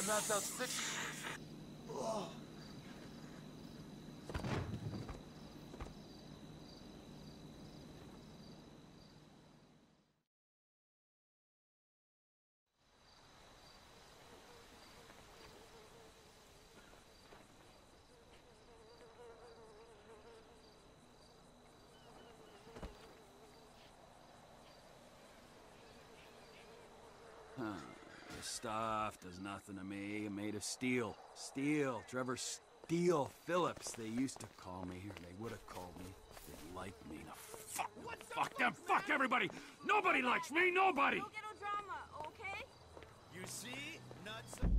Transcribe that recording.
I knocked out 6. This stuff does nothing to me. I'm made of steel. Steel. Trevor Steel Phillips, they used to call me. Or they would have called me. They liked me. Now fuck them. Fuck everybody. Nobody likes me. Nobody. No ghetto drama, okay? You see? Nuts.